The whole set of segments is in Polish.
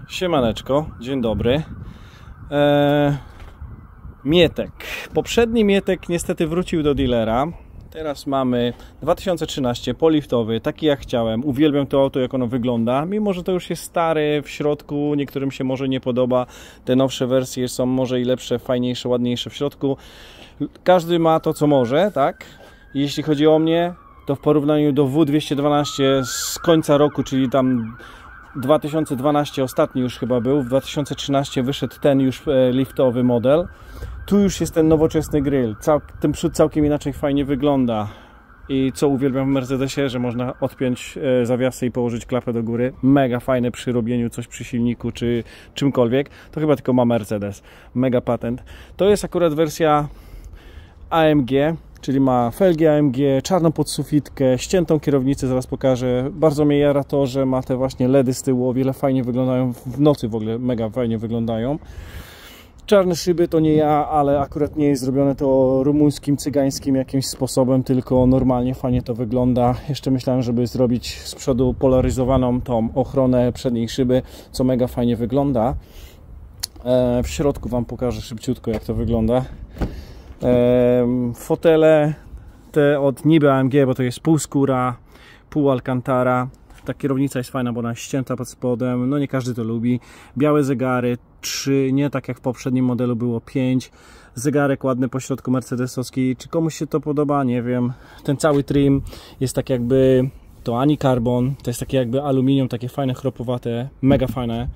Siemaneczko, dzień dobry. Mietek. Poprzedni Mietek niestety wrócił do dealera. Teraz mamy 2013, poliftowy, taki jak chciałem. Uwielbiam to auto, jak ono wygląda. Mimo że to już jest stary w środku, niektórym się może nie podoba. Te nowsze wersje są może i lepsze, fajniejsze, ładniejsze w środku. Każdy ma to, co może, tak? Jeśli chodzi o mnie, to w porównaniu do W212 z końca roku, czyli tam 2012 ostatni już chyba był, w 2013 wyszedł ten już liftowy model. Tu już jest ten nowoczesny grill. Ten przód całkiem inaczej fajnie wygląda. I co uwielbiam w Mercedesie, że można odpiąć zawiasy i położyć klapę do góry. Mega fajne przy robieniu coś przy silniku czy czymkolwiek. To chyba tylko ma Mercedes. Mega patent. To jest akurat wersja AMG, czyli ma felgi AMG, czarną podsufitkę, ściętą kierownicę, zaraz pokażę. Bardzo mnie jara to, że ma te właśnie LEDy z tyłu, o wiele fajnie wyglądają, w nocy w ogóle mega fajnie wyglądają. Czarne szyby to nie ja, ale akurat nie jest zrobione to rumuńskim, cygańskim jakimś sposobem, tylko normalnie fajnie to wygląda. Jeszcze myślałem, żeby zrobić z przodu polaryzowaną tą ochronę przedniej szyby, co mega fajnie wygląda. W środku Wam pokażę szybciutko, jak to wygląda. Fotele te od niby AMG, bo to jest półskóra, pół Alcantara. Ta kierownica jest fajna, bo ona jest ścięta pod spodem, no nie każdy to lubi. Białe zegary, 3, nie tak jak w poprzednim modelu było 5. Zegarek ładny po środku mercedesowski. Czy komuś się to podoba? Nie wiem. Ten cały trim jest tak jakby, to ani karbon, to jest takie jakby aluminium, takie fajne, chropowate, mega fajne.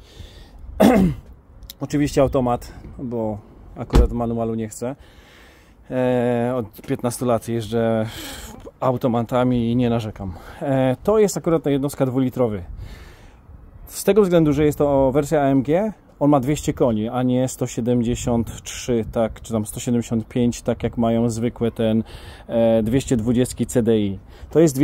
Oczywiście automat, bo akurat manualu nie chcę. Od 15 lat jeżdżę automatami i nie narzekam. To jest akurat ta jednostka 2-litrowy. Z tego względu, że jest to wersja AMG, on ma 200 koni, a nie 173, tak, czy tam 175, tak jak mają zwykłe ten 220 CDI. To jest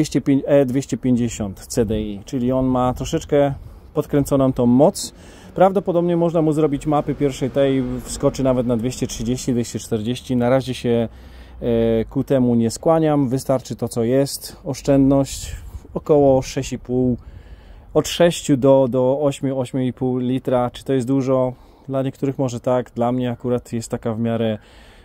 250 CDI, czyli on ma troszeczkę podkręconą tą moc. Prawdopodobnie można mu zrobić mapy pierwszej tej, wskoczy nawet na 230, 240. Na razie się ku temu nie skłaniam, wystarczy to, co jest. Oszczędność około 6,5, od 6 do 8, 8,5 litra. Czy to jest dużo? Dla niektórych może tak, dla mnie akurat jest taka w miarę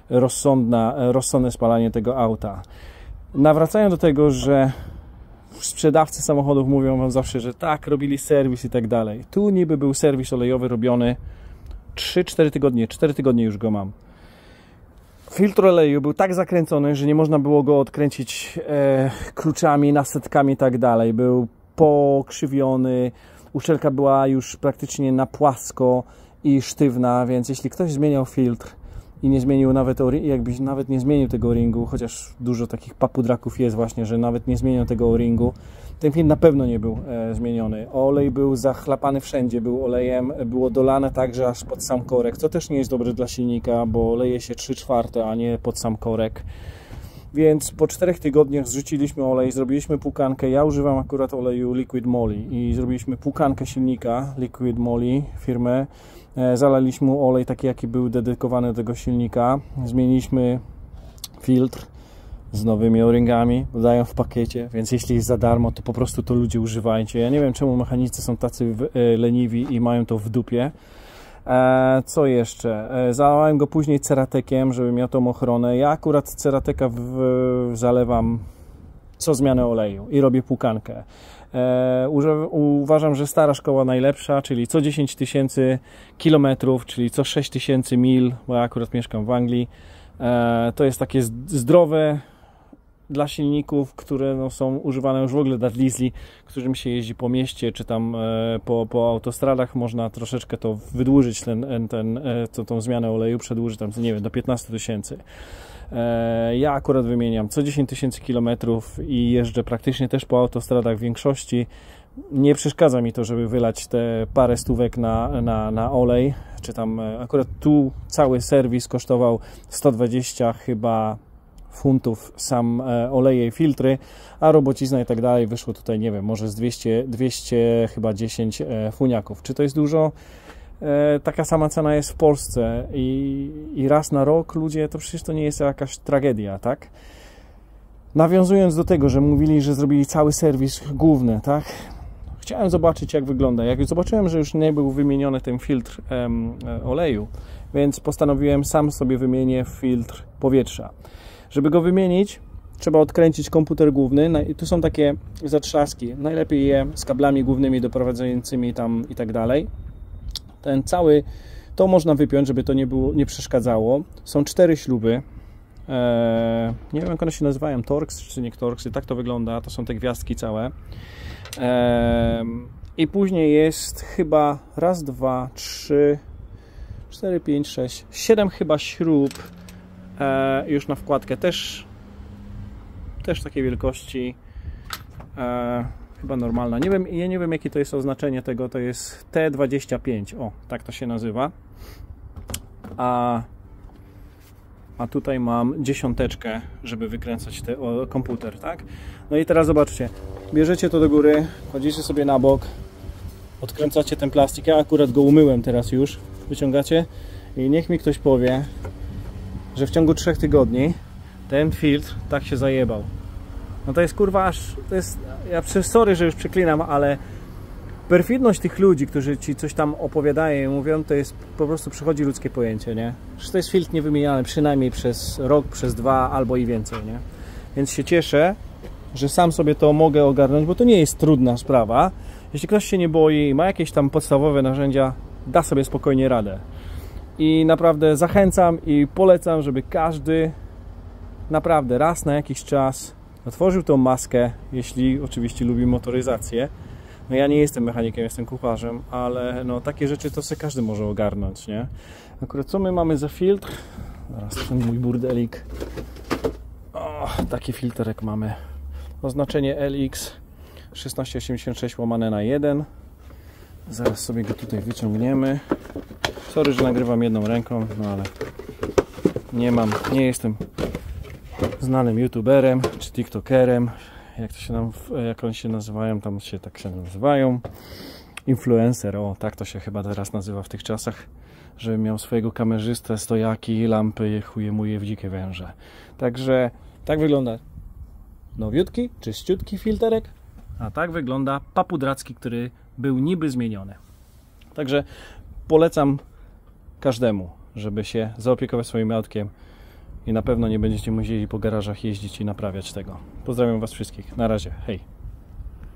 rozsądne spalanie tego auta. Nawracają do tego, że sprzedawcy samochodów mówią wam zawsze, że tak, robili serwis i tak dalej. Tu niby był serwis olejowy robiony 3-4 tygodnie, 4 tygodnie już go mam. Filtr oleju był tak zakręcony, że nie można było go odkręcić kluczami, nasetkami i tak dalej. Był pokrzywiony, uszczelka była już praktycznie na płasko i sztywna, więc jeśli ktoś zmieniał filtr i nie zmienił jakbyś nawet nie zmienił tego o-ringu, chociaż dużo takich papudraków jest właśnie, że nawet nie zmienią tego o-ringu, ten film na pewno nie był zmieniony. Olej był zachlapany wszędzie, był olejem, było dolane także aż pod sam korek, co też nie jest dobre dla silnika, bo leje się 3/4, a nie pod sam korek. Więc po 4 tygodniach zrzuciliśmy olej, zrobiliśmy płukankę. Ja używam akurat oleju Liquid Moly i zrobiliśmy płukankę silnika Liquid Moly firmy. Zalaliśmy olej taki, jaki był dedykowany do tego silnika. Zmieniliśmy filtr z nowymi o-ringami, dodają w pakiecie, więc jeśli jest za darmo, to po prostu to ludzie używajcie. Ja nie wiem, czemu mechanicy są tacy leniwi i mają to w dupie. Co jeszcze? Zalałem go później ceratekiem, żeby miał tą ochronę. Ja akurat cerateka zalewam co zmianę oleju i robię płukankę. Uważam, że stara szkoła najlepsza, czyli co 10 000 kilometrów, czyli co 6 000 mil, bo ja akurat mieszkam w Anglii. To jest takie zdrowe dla silników, które no, są używane już w ogóle dla diesli, którym się jeździ po mieście, czy tam po autostradach. Można troszeczkę to wydłużyć, tą zmianę oleju, przedłużyć tam, nie wiem, do 15 000. Ja akurat wymieniam co 10 000 kilometrów i jeżdżę praktycznie też po autostradach w większości. Nie przeszkadza mi to, żeby wylać te parę stówek na olej, czy tam akurat tu cały serwis kosztował 120 chyba funtów sam oleje i filtry, a robocizna i tak dalej wyszło tutaj, nie wiem, może z 200 chyba 10 funiaków. Czy to jest dużo? Taka sama cena jest w Polsce i raz na rok ludzie, to przecież to nie jest jakaś tragedia, tak? Nawiązując do tego, że mówili, że zrobili cały serwis główny, tak? chciałem zobaczyć, jak wygląda. Jak zobaczyłem, że już nie był wymieniony ten filtr oleju, więc postanowiłem sam sobie wymienię filtr powietrza. Żeby go wymienić, trzeba odkręcić komputer główny. Tu są takie zatrzaski. Najlepiej je z kablami głównymi doprowadzającymi tam i tak dalej. Ten cały, to można wypiąć, żeby to nie przeszkadzało. Są 4 śruby. Nie wiem, jak one się nazywają, Torx czy nie Torx. Tak to wygląda. To są te gwiazdki całe. I później jest chyba raz, 2, 3, 4, 5, 6, 7 chyba śrub już na wkładkę. Też takiej wielkości, chyba normalna. Nie wiem, ja nie wiem, jakie to jest oznaczenie tego. To jest T25. O, tak to się nazywa. A tutaj mam 10, żeby wykręcać komputer, tak? No i teraz zobaczcie. Bierzecie to do góry, kładziecie sobie na bok, odkręcacie ten plastik. Ja akurat go umyłem teraz już. Wyciągacie i niech mi ktoś powie, że w ciągu 3 tygodni ten filtr tak się zajebał. No to jest kurwa aż, to jest, sorry, że już przeklinam, ale perfidność tych ludzi, którzy ci coś tam opowiadają i mówią, to jest po prostu przechodzi ludzkie pojęcie, nie? Że to jest filtr niewymieniany przynajmniej przez rok, przez 2 albo i więcej, nie? Więc się cieszę, że sam sobie to mogę ogarnąć, bo to nie jest trudna sprawa. Jeśli ktoś się nie boi i ma jakieś tam podstawowe narzędzia, da sobie spokojnie radę. I naprawdę zachęcam i polecam, żeby każdy naprawdę raz na jakiś czas otworzył tą maskę, jeśli oczywiście lubi motoryzację. No ja nie jestem mechanikiem, jestem kucharzem, ale no takie rzeczy to sobie każdy może ogarnąć, nie? Akurat co my mamy za filtr? Zaraz ten mój burdelik. O, taki filterek mamy. Oznaczenie LX 1686/1. Zaraz sobie go tutaj wyciągniemy. Sorry, że nagrywam jedną ręką, no ale nie jestem znanym youtuberem czy tiktokerem, jak oni się nazywają, tam się tak się nazywają. Influencer, o tak to się chyba teraz nazywa w tych czasach, że miał swojego kamerzystę, stojaki, lampy, chuje w dzikie węże. Także tak wygląda nowiutki, czyściutki filterek, a tak wygląda papudracki, który był niby zmieniony. Także polecam każdemu, żeby się zaopiekować swoim autkiem i na pewno nie będziecie musieli po garażach jeździć i naprawiać tego. Pozdrawiam Was wszystkich. Na razie. Hej.